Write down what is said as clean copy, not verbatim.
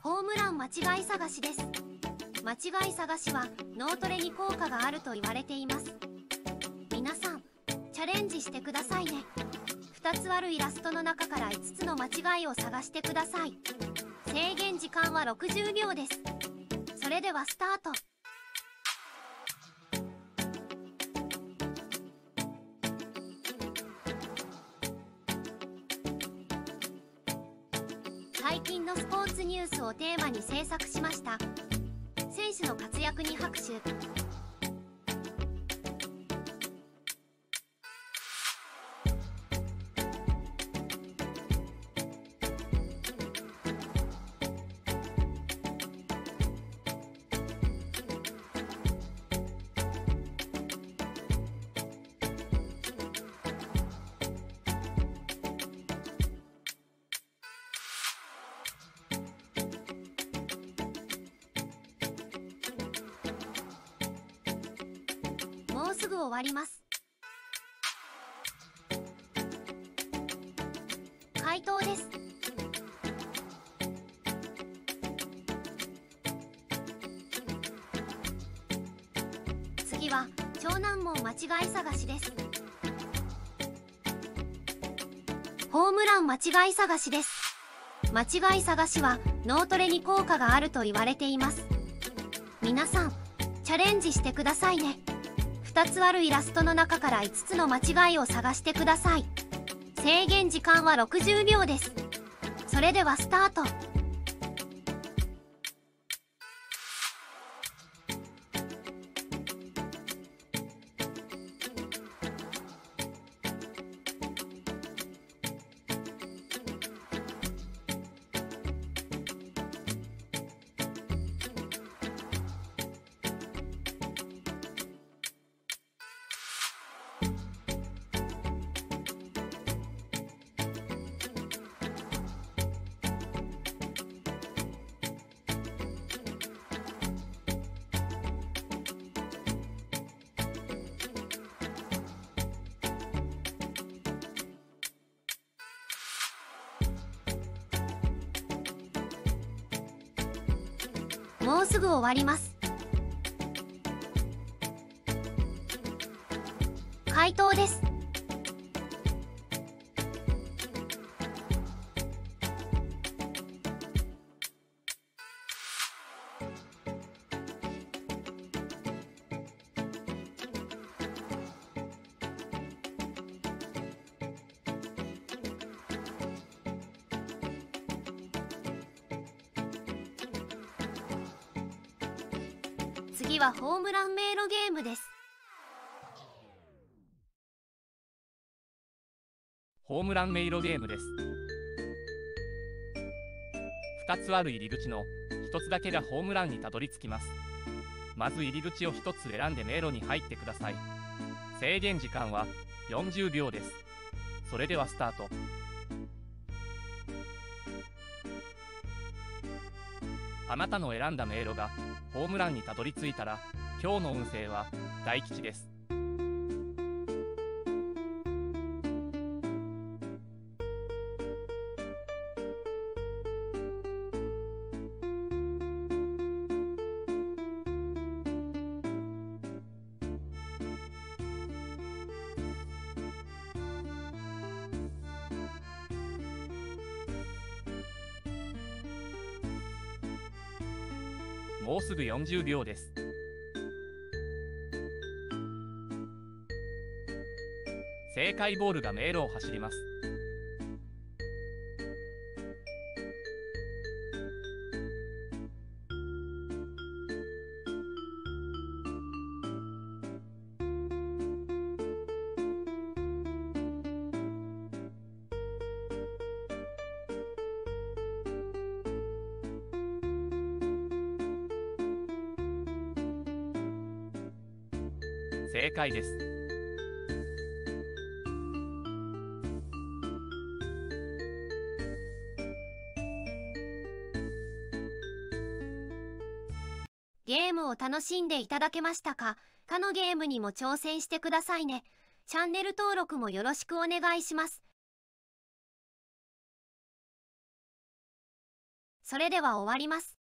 ホームラン間違い探しです。間違い探しは脳トレに効果があると言われています。皆さんチャレンジしてくださいね。2つあるイラストの中から5つの間違いを探してください。制限時間は60秒です。それではスタート。最近のスポーツニュースをテーマに制作しました。選手の活躍に拍手。もうすぐ終わります。回答です。次は長男門間違い探しです。ホームラン間違い探しです。間違い探しは脳トレに効果があると言われています。皆さんチャレンジしてくださいね。2つあるイラストの中から5つの間違いを探してください。制限時間は60秒です。それではスタート。もうすぐ終わります。回答です。次はホームラン迷路ゲームです。 ホームラン迷路ゲームです。2つある入り口の1つだけがホームランにたどり着きます。まず入り口を1つ選んで迷路に入ってください。制限時間は40秒です。それではスタート。あなたの選んだ迷路がホームランにたどり着いたら、今日の運勢は大吉です。もうすぐ40秒です。正解ボールが迷路を走ります。正解です。 ゲームを楽しんでいただけましたか？他のゲームにも挑戦してくださいね。チャンネル登録もよろしくお願いします。 それでは終わります。